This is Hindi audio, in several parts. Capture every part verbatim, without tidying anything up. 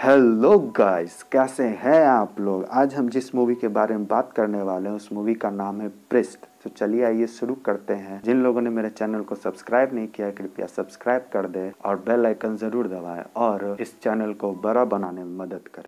हेलो गाइस, कैसे हैं आप लोग। आज हम जिस मूवी के बारे में बात करने वाले हैं उस मूवी का नाम है प्रीस्ट। तो चलिए आइए शुरू करते हैं। जिन लोगों ने मेरे चैनल को सब्सक्राइब नहीं किया है कृपया सब्सक्राइब कर दें और बेल आइकन जरूर दबाएं और इस चैनल को बड़ा बनाने में मदद करें।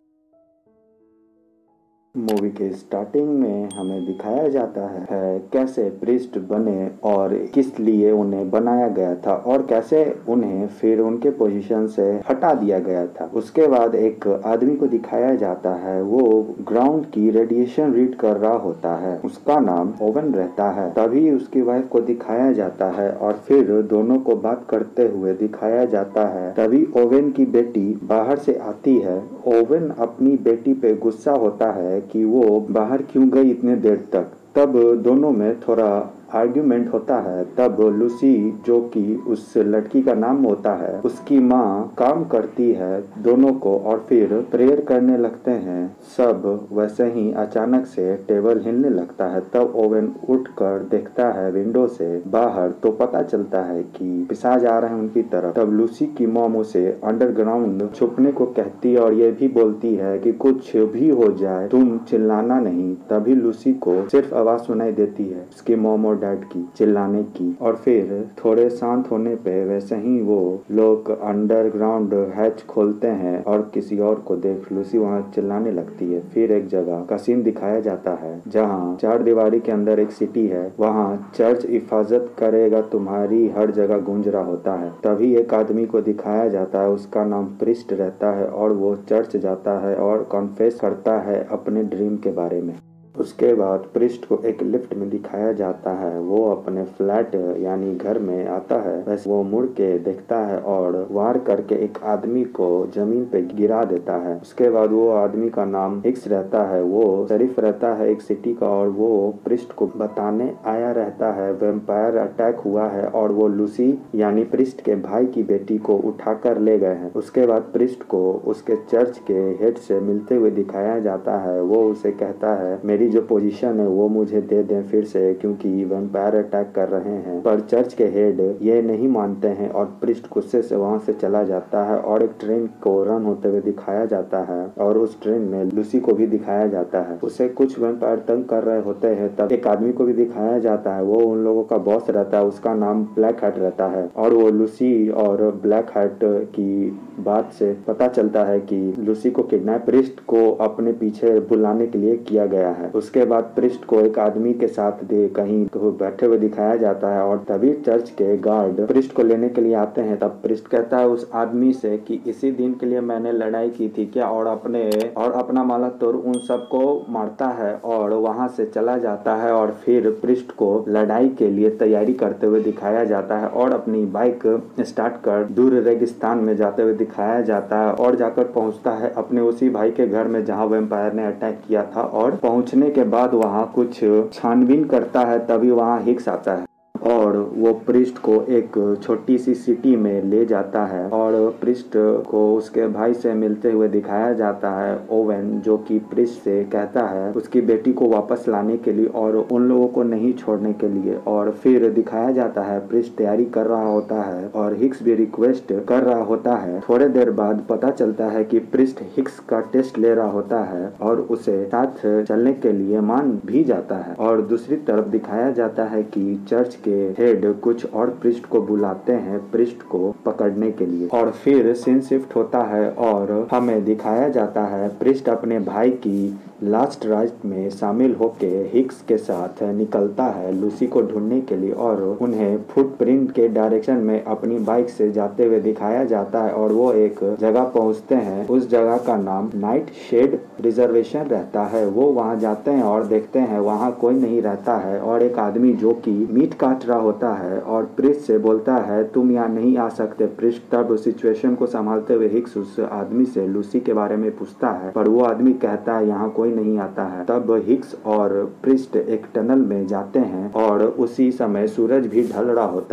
मूवी के स्टार्टिंग में हमें दिखाया जाता है, है कैसे प्रीस्ट बने और किस लिए उन्हें बनाया गया था और कैसे उन्हें फिर उनके पोजीशन से हटा दिया गया था। उसके बाद एक आदमी को दिखाया जाता है, वो ग्राउंड की रेडिएशन रीड कर रहा होता है। उसका नाम ओवन रहता है। तभी उसकी वाइफ को दिखाया जाता है और फिर दोनों को बात करते हुए दिखाया जाता है। तभी ओवन की बेटी बाहर से आती है। ओवन अपनी बेटी पे गुस्सा होता है कि वो बाहर क्यों गई इतने देर तक। तब दोनों में थोड़ा आर्ग्यूमेंट होता है। तब लूसी, जो कि उस लड़की का नाम होता है, उसकी माँ काम करती है दोनों को और फिर प्रेयर करने लगते हैं। सब वैसे ही अचानक से टेबल हिलने लगता है। तब ओवन उठकर देखता है विंडो से बाहर, तो पता चलता है कि पिशाच आ रहे हैं उनकी तरफ। तब लूसी की मॉम उसे अंडरग्राउंड छुपने को कहती है और ये भी बोलती है कि कुछ भी हो जाए तुम चिल्लाना नहीं। तभी लूसी को सिर्फ आवाज सुनाई देती है उसकी मॉम और डैड की चिल्लाने की। और फिर थोड़े शांत होने पे वैसे ही वो लोग अंडरग्राउंड हैच खोलते हैं और किसी और को देख लूसी वहाँ चिल्लाने लगती है। फिर एक जगह का सीन दिखाया जाता है जहाँ चार दीवारी के अंदर एक सिटी है। वहाँ चर्च हिफाजत करेगा तुम्हारी हर जगह गूंज रहा होता है। तभी एक आदमी को दिखाया जाता है, उसका नाम प्रीस्ट रहता है और वो चर्च जाता है और कॉन्फेस करता है अपने ड्रीम के बारे में। उसके बाद प्रीस्ट को एक लिफ्ट में दिखाया जाता है। वो अपने फ्लैट यानी घर में आता है। वैसे वो मुड़ के देखता है और वार करके एक आदमी को जमीन पे गिरा देता है। उसके बाद वो आदमी का नाम हिक्स रहता है। वो शरीफ रहता है एक सिटी का और वो प्रीस्ट को बताने आया रहता है वैम्पायर अटैक हुआ है और वो लूसी यानी प्रीस्ट के भाई की बेटी को उठाकर ले गए हैं। उसके बाद प्रीस्ट को उसके चर्च के हेड से मिलते हुए दिखाया जाता है। वो उसे कहता है मेरी जो पोजीशन है वो मुझे दे दें फिर से, क्योंकि वैम्पायर अटैक कर रहे हैं। पर चर्च के हेड ये नहीं मानते हैं और प्रीस्ट गुस्से से वहां से चला जाता है और एक ट्रेन को रन होते हुए दिखाया जाता है और उस ट्रेन में लूसी को भी दिखाया जाता है। उसे कुछ वैम्पायर तंग कर रहे होते हैं। तब एक आदमी को भी दिखाया जाता है, वो उन लोगों का बॉस रहता है, उसका नाम ब्लैक हैट रहता है और वो लूसी और ब्लैक हैट की बात से पता चलता है कि लूसी को किडनैप प्रीस्ट को अपने पीछे बुलाने के लिए किया गया है। उसके बाद प्रीस्ट को एक आदमी के साथ दे कहीं बैठे हुए दिखाया जाता है और तभी चर्च के गार्ड प्रीस्ट को लेने के लिए आते हैं। तब प्रीस्ट कहता है उस आदमी से कि इसी दिन के लिए मैंने लड़ाई की थी क्या, और अपने और अपना माला तोड़ उन सबको मारता है और वहां से चला जाता है। और फिर प्रीस्ट को लड़ाई के लिए तैयारी करते हुए दिखाया जाता है और अपनी बाइक स्टार्ट कर दूर रेगिस्तान में जाते हुए दिखाया जाता है और जाकर पहुंचता है अपने उसी भाई के घर में जहां वैम्पायर ने अटैक किया था। और पहुंचने के बाद वहाँ कुछ छानबीन करता है। तभी वहाँ हिक्स आता है और वो प्रीस्ट को एक छोटी सी सिटी में ले जाता है और प्रीस्ट को उसके भाई से मिलते हुए दिखाया जाता है ओवन, जो कि प्रीस्ट से कहता है उसकी बेटी को वापस लाने के लिए और उन लोगों को नहीं छोड़ने के लिए। और फिर दिखाया जाता है प्रीस्ट तैयारी कर रहा होता है और हिक्स भी रिक्वेस्ट कर रहा होता है। थोड़े देर बाद पता चलता है कि प्रीस्ट हिक्स का टेस्ट ले रहा होता है और उसे साथ चलने के लिए मान भी जाता है। और दूसरी तरफ दिखाया जाता है कि चर्च के हेड कुछ और प्रीस्ट को बुलाते हैं प्रीस्ट को पकड़ने के लिए। और फिर सीन शिफ्ट होता है और हमें दिखाया जाता है प्रीस्ट अपने भाई की लास्ट राइट में शामिल होके हिक्स के साथ निकलता है लूसी को ढूंढने के लिए और उन्हें फुटप्रिंट के डायरेक्शन में अपनी बाइक से जाते हुए दिखाया जाता है और वो एक जगह पहुंचते हैं। उस जगह का नाम नाइट शेड रिजर्वेशन रहता है। वो वहां जाते हैं और देखते हैं वहां कोई नहीं रहता है और एक आदमी जो कि मीट काट रहा होता है और प्रीस्ट से बोलता है तुम यहाँ नहीं आ सकते। प्रीस्ट तब सिचुएशन को संभालते हुए हिक्स उस आदमी से लूसी के बारे में पूछता है पर वो आदमी कहता है यहाँ कोई नहीं आता है। तब हिक्स और प्रीस्ट एक टनल में जाते हैं और उसी समय सूरज भी ढल रहा होता है।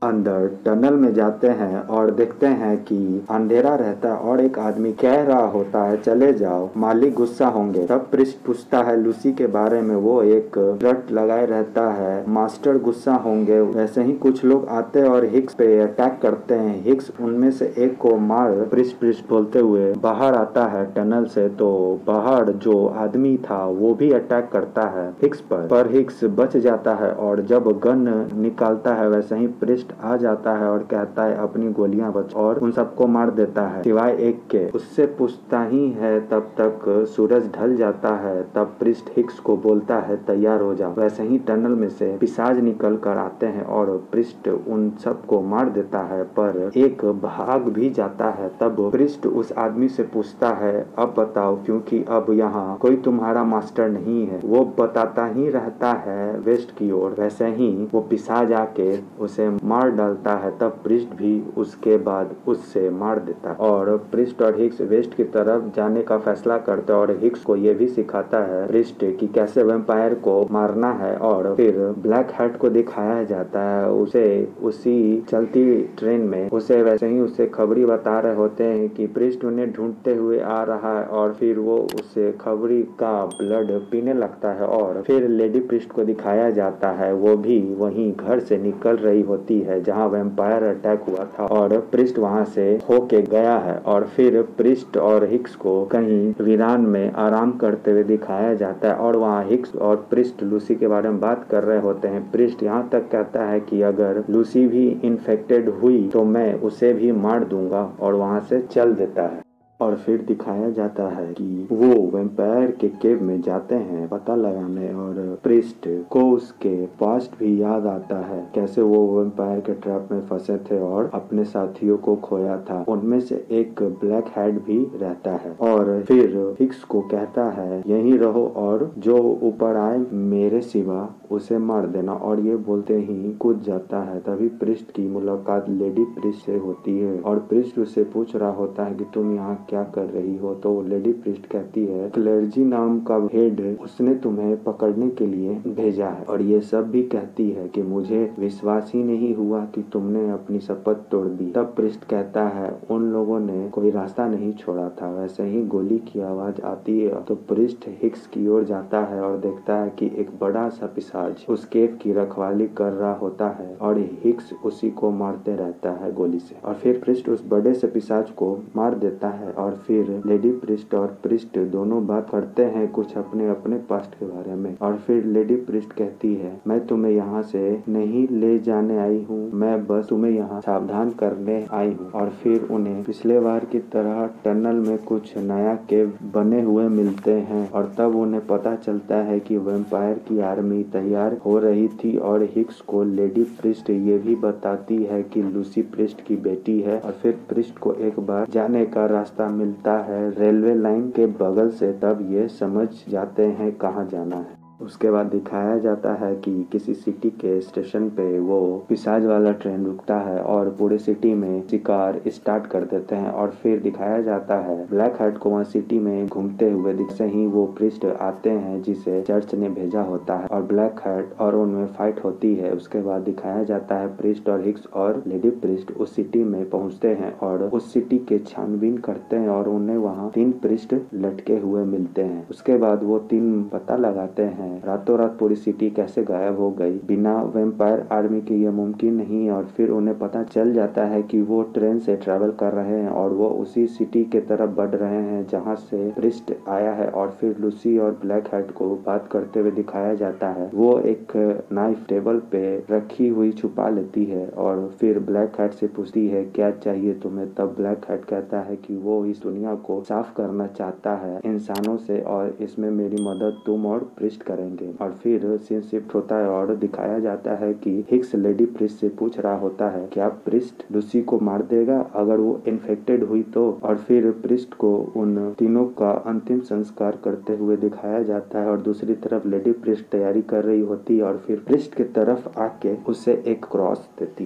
अंदर टनल में जाते हैं और देखते हैं कि अंधेरा रहता है और एक आदमी कह रहा होता है चले जाओ, मालिक गुस्सा होंगे। तब प्रिस्ट पूछता है लूसी के बारे में, वो एक रट लगाए रहता है, मास्टर गुस्सा होंगे। वैसे ही कुछ लोग आते और हिक्स पे अटैक करते हैं। हिक्स उनमें से एक को मार प्रिस्ट प्रिस्ट बोलते हुए बाहर आता है टनल से। तो बाहर जो आदमी था वो भी अटैक करता है हिक्स पर, पर हिक्स बच जाता है और जब गन निकालता है वैसे ही प्रिस्ट आ जाता है और कहता है अपनी गोलियां बच, और उन सबको मार देता है सिवाय एक के। उससे पूछता ही है तब तक सूरज ढल जाता है। तब प्रिस्ट हिक्स को बोलता है तैयार हो जाओ। वैसे ही टनल में से पिशाच निकल कर आते हैं और प्रिस्ट उन सबको मार देता है, पर एक भाग भी जाता है। तब प्रिस्ट उस आदमी से पूछता है अब बताओ, क्योंकि अब यहाँ कोई तुम्हारा मास्टर नहीं है। वो बताता ही रहता है वेस्ट की ओर। वैसे ही वो पिशाच आके उसे मार डालता है। तब प्रिस्ट भी उसके बाद उससे मार देता है और प्रिस्ट और हिक्स वेस्ट की तरफ जाने का फैसला करते हैं और हिक्स को ये भी सिखाता है प्रिस्ट कि कैसे वैम्पायर को मारना है। और फिर ब्लैक हैट को दिखाया जाता है, उसे उसी चलती ट्रेन में उसे वैसे ही उसे खबरी बता रहे होते हैं कि प्रिस्ट उन्हें ढूंढते हुए आ रहा है और फिर वो उसे खबरी का ब्लड पीने लगता है। और फिर लेडी प्रिस्ट को दिखाया जाता है, वो भी वहीं घर से निकल रही होती है जहां वैम्पायर अटैक हुआ था और प्रिस्ट वहां से होके गया है। और फिर प्रिस्ट और हिक्स को कहीं वीरान में आराम करते हुए दिखाया जाता है और वहाँ हिक्स और प्रिस्ट लूसी के बारे में बात कर रहे होते हैं। प्रिस्ट यहाँ तक कहता है कि अगर लूसी भी इन्फेक्टेड हुई तो मैं उसे भी मार दूंगा और वहाँ से चल देता है। और फिर दिखाया जाता है कि वो वैम्पायर के केव में जाते हैं पता लगाने और प्रिस्ट को उसके पास्ट भी याद आता है, कैसे वो वैम्पायर के ट्रैप में फंसे थे और अपने साथियों को खोया था। उनमें से एक ब्लैक हैट भी रहता है और फिर हिक्स को कहता है यहीं रहो और जो ऊपर आए मेरे सिवा उसे मार देना, और ये बोलते ही कूद जाता है। तभी प्रिस्ट की मुलाकात लेडी प्रिस्ट से होती है और प्रिस्ट उससे पूछ रहा होता है कि तुम यहाँ क्या कर रही हो। तो लेडी प्रिस्ट कहती है क्लर्जी नाम का हेड उसने तुम्हें पकड़ने के लिए भेजा है, और ये सब भी कहती है कि मुझे विश्वास ही नहीं हुआ कि तुमने अपनी शपथ तोड़ दी। तब प्रिस्ट कहता है उन लोगों ने कोई रास्ता नहीं छोड़ा था। वैसे ही गोली की आवाज आती है तो प्रिस्ट हिक्स की ओर जाता है और देखता है कि एक बड़ा सा पिशाच उस केव की रखवाली कर रहा होता है और हिक्स उसी को मारते रहता है गोली से। और फिर प्रिस्ट उस बड़े से पिशाच को मार देता है और फिर लेडी प्रिस्ट और प्रिस्ट दोनों बात करते हैं कुछ अपने अपने पास्ट के बारे में। और फिर लेडी प्रिस्ट कहती है मैं तुम्हें यहाँ से नहीं ले जाने आई हूँ, मैं बस तुम्हें यहाँ सावधान करने आई हूँ। और फिर उन्हें पिछले बार की तरह टनल में कुछ नया केव बने हुए मिलते हैं और तब उन्हें पता चलता है कि वैम्पायर की आर्मी तैयार हो रही थी। और हिक्स को लेडी प्रिस्ट ये भी बताती है कि लूसी प्रिस्ट की बेटी है। और फिर प्रिस्ट को एक बार जाने का रास्ता मिलता है रेलवे लाइन के बगल से, तब ये समझ जाते हैं कहाँ जाना है। उसके बाद दिखाया जाता है कि किसी सिटी के स्टेशन पे वो पिशाच वाला ट्रेन रुकता है और पूरे सिटी में शिकार स्टार्ट कर देते हैं। और फिर दिखाया जाता है ब्लैक हैट को वहाँ सिटी में घूमते हुए। दिखते ही वो प्रिस्ट आते हैं जिसे चर्च ने भेजा होता है और ब्लैक हैट और उनमें फाइट होती है। उसके बाद दिखाया जाता है प्रिस्ट और हिक्स और लेडी प्रिस्ट उस सिटी में पहुँचते हैं और उस सिटी के छानबीन करते हैं और उन्हें वहाँ तीन प्रिस्ट लटके हुए मिलते हैं। उसके बाद वो तीन पता लगाते हैं रातों रात पूरी सिटी कैसे गायब हो गई, बिना वैम्पायर आर्मी के ये मुमकिन नहीं। और फिर उन्हें पता चल जाता है कि वो ट्रेन से ट्रैवल कर रहे हैं और वो उसी सिटी के तरफ बढ़ रहे हैं जहाँ से प्रिस्ट आया है। और फिर लूसी और ब्लैक हैट को बात करते हुए दिखाया जाता है। वो एक नाइफ टेबल पे रखी हुई छुपा लेती है और फिर ब्लैक हैट से पूछती है क्या चाहिए तुम्हें। तब ब्लैक हैट कहता है कि वो इस दुनिया को साफ करना चाहता है इंसानों से और इसमें मेरी मदद तुम और प्रिस्ट करें। और फिर सीन शिफ्ट होता है और दिखाया जाता है कि हिक्स लेडी प्रिस्ट से पूछ रहा होता है क्या प्रिस्ट लूसी को मार देगा अगर वो इन्फेक्टेड हुई तो। और फिर प्रिस्ट को उन तीनों का अंतिम संस्कार करते हुए दिखाया जाता है और दूसरी तरफ लेडी प्रिस्ट तैयारी कर रही होती है और फिर प्रिस्ट की तरफ आके उसे एक क्रॉस देती है।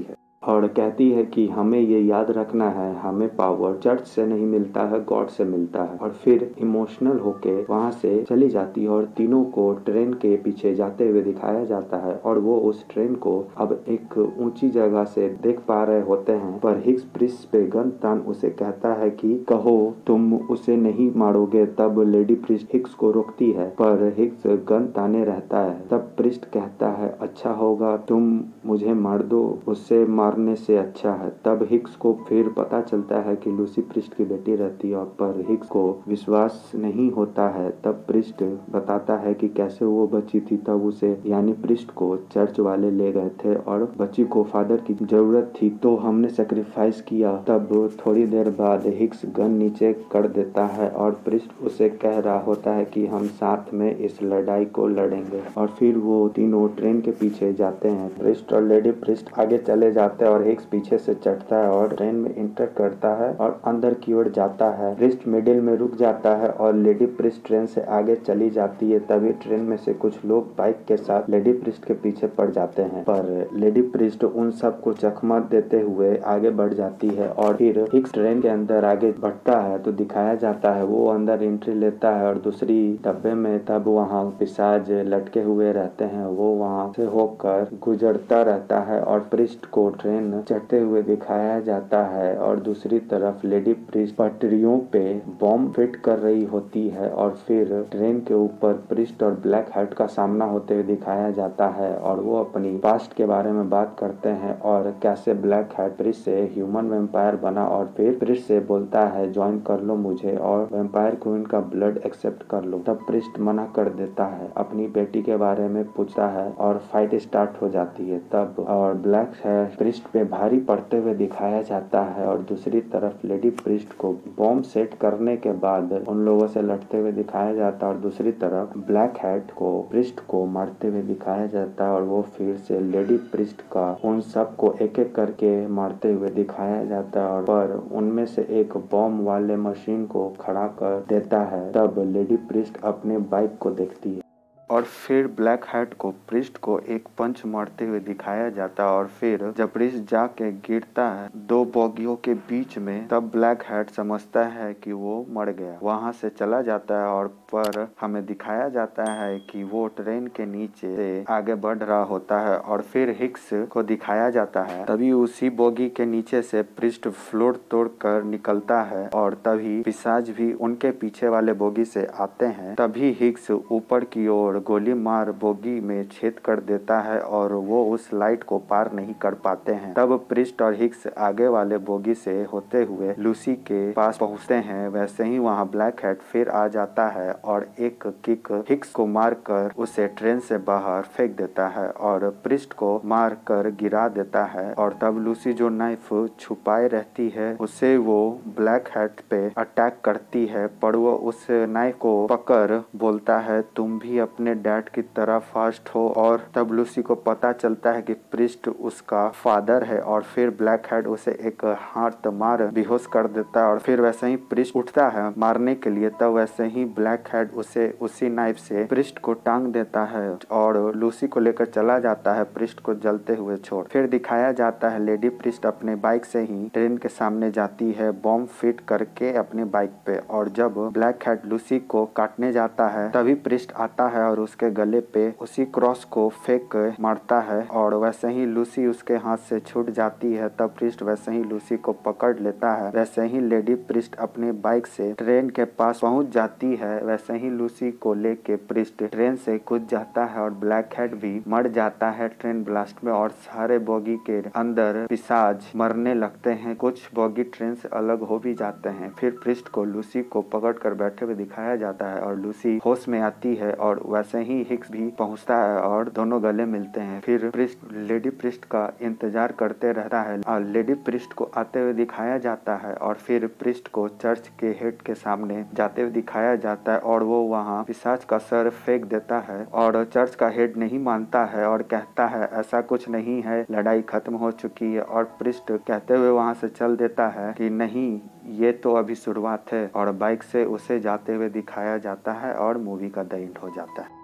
और कहती है कि हमें ये याद रखना है, हमें पावर चर्च से नहीं मिलता है, गॉड से मिलता है। और फिर इमोशनल होके वहाँ से चली जाती है और तीनों को ट्रेन के पीछे जाते हुए दिखाया जाता है और वो उस ट्रेन को अब एक ऊंची जगह से देख पा रहे होते हैं। पर हिक्स प्रिस्ट पे गन तान उसे कहता है कि कहो तुम उसे नहीं मारोगे। तब लेडी प्रिस्ट हिक्स को रोकती है पर हिक्स गन ताने रहता है। तब प्रिस्ट कहता है अच्छा होगा तुम मुझे मार दो, उससे मारने से अच्छा है। तब हिक्स को फिर पता चलता है कि लूसी प्रिस्ट की बेटी रहती है पर हिक्स को विश्वास नहीं होता है। तब प्रिस्ट बताता है कि कैसे वो बची थी। तब उसे यानी प्रिस्ट को चर्च वाले ले गए थे और बच्ची को फादर की जरूरत थी तो हमने सेक्रीफाइस किया। तब थोड़ी देर बाद हिक्स गन नीचे कर देता है और प्रिस्ट उसे कह रहा होता है कि हम साथ में इस लड़ाई को लड़ेंगे। और फिर वो तीनों ट्रेन के पीछे जाते हैं। प्रिस्ट और लेडी प्रिस्ट आगे चले जाते हैं और हिक्स पीछे से चढ़ता है और ट्रेन में इंटर करता है और अंदर की ओर जाता है। प्रिस्ट मिडिल में रुक जाता है और लेडी प्रिस्ट ट्रेन से आगे चली जाती है। तभी ट्रेन में से कुछ लोग बाइक के साथ लेडी प्रिस्ट के पीछे पड़ जाते हैं पर लेडी प्रिस्ट उन सब को चकमा देते हुए आगे बढ़ जाती है। और फिर हिक्स ट्रेन के अंदर आगे बढ़ता है तो दिखाया जाता है वो अंदर एंट्री लेता है और दूसरी डब्बे में तब वहाँ पिशाच लटके हुए रहते हैं। वो वहाँ से होकर गुजरता रहता है और प्रिस्ट को ट्रेन चढ़ते हुए दिखाया जाता है। और दूसरी तरफ लेडी प्रिस्ट पटरियों पे बॉम्ब फिट कर रही होती है और फिर ट्रेन के ऊपर प्रिस्ट और ब्लैक हैट का सामना होते हुए दिखाया जाता है और वो अपनी पास्ट के बारे में बात करते हैं और कैसे ब्लैक हैट प्रिस्ट से ह्यूमन वेम्पायर बना। और फिर प्रिस्ट से बोलता है ज्वाइन कर लो मुझे और वेम्पायर क्वीन का ब्लड एक्सेप्ट कर लो। तब प्रिस्ट मना कर देता है, अपनी बेटी के बारे में पूछता है और फाइट स्टार्ट हो जाती है। तब और ब्लैक हैट प्रिस्ट पे भारी पड़ते हुए दिखाया जाता है और दूसरी तरफ लेडी प्रिस्ट को बॉम्ब सेट करने के बाद उन लोगों से लड़ते हुए दिखाया जाता है और दूसरी तरफ ब्लैक हैट को प्रिस्ट को मारते हुए दिखाया जाता है और वो फिर से लेडी प्रिस्ट का उन सब को एक एक करके मारते हुए दिखाया जाता है और पर उनमें से एक बॉम्ब वाले मशीन को खड़ा कर देता है। तब लेडी प्रिस्ट अपने बाइक को देखती है और फिर ब्लैक हैट को प्रिस्ट को एक पंच मारते हुए दिखाया जाता है और फिर जब प्रिस्ट जाके गिरता है दो बॉगियों के बीच में तब ब्लैक हैट समझता है कि वो मर गया, वहां से चला जाता है। और पर हमें दिखाया जाता है कि वो ट्रेन के नीचे से आगे बढ़ रहा होता है और फिर हिक्स को दिखाया जाता है। तभी उसी बोगी के नीचे से प्रिस्ट फ्लोर तोड़ कर निकलता है और तभी पिशाच भी उनके पीछे वाले बोगी से आते हैं। तभी हिक्स ऊपर की ओर गोली मार बोगी में छेद कर देता है और वो उस लाइट को पार नहीं कर पाते हैं। तब प्रिस्ट और हिक्स आगे वाले बोगी से होते हुए लूसी के पास पहुंचते हैं। वैसे ही वहां ब्लैक हैट फिर आ जाता है और एक किक हिक्स को मारकर उसे ट्रेन से बाहर फेंक देता है और प्रिस्ट को मार कर गिरा देता है। और तब लूसी जो नाइफ छुपाए रहती है उसे वो ब्लैक हैट पे अटैक करती है पर वो उस नाइफ को पकड़ बोलता है तुम भी अपने डैड की तरह फास्ट हो। और तब लूसी को पता चलता है कि प्रिस्ट उसका फादर है और फिर ब्लैक हैट उसे एक हाथ मार बेहोश कर देता है और फिर वैसे ही प्रिस्ट उठता है मारने के लिए। तब वैसे ही ब्लैक हैट उसे उसी नाइफ से प्रिस्ट को टांग देता है और लूसी को लेकर चला जाता है प्रिस्ट को जलते हुए छोड़। फिर दिखाया जाता है लेडी प्रिस्ट अपने बाइक से ही ट्रेन के सामने जाती है बॉम्ब फिट करके अपने बाइक पे। और जब ब्लैक हैट लूसी को काटने जाता है तभी प्रिस्ट आता है और उसके गले पे उसी क्रॉस को फेंक मारता है और वैसे ही लूसी उसके हाथ से छूट जाती है। तब प्रिस्ट वैसे ही लूसी को पकड़ लेता है। वैसे ही लेडी प्रिस्ट अपने बाइक से ट्रेन के पास पहुंच जाती है। वैसे ही लूसी को लेके प्रिस्ट ट्रेन से कूद जाता है और ब्लैक हैट भी मर जाता है ट्रेन ब्लास्ट में और सारे बोगी के अंदर पिशाच मरने लगते हैं। कुछ बोगी ट्रेन से अलग हो भी जाते हैं। फिर प्रिस्ट को लूसी को पकड़ कर बैठे हुए दिखाया जाता है और लूसी होश में आती है और वैसे ही हिक्स भी पहुंचता है और दोनों गले मिलते हैं। फिर प्रिस्ट लेडी प्रिस्ट का इंतजार करते रहता है और लेडी प्रिस्ट को आते हुए दिखाया जाता है और फिर प्रिस्ट को चर्च के हेड के सामने जाते हुए दिखाया जाता है और वो वहाँ पिशाच का सर फेंक देता है और चर्च का हेड नहीं मानता है और कहता है ऐसा कुछ नहीं है, लड़ाई खत्म हो चुकी है। और प्रिस्ट कहते हुए वहाँ से चल देता है कि नहीं ये तो अभी शुरुआत है और बाइक से उसे जाते हुए दिखाया जाता है और मूवी का द एंड हो जाता है।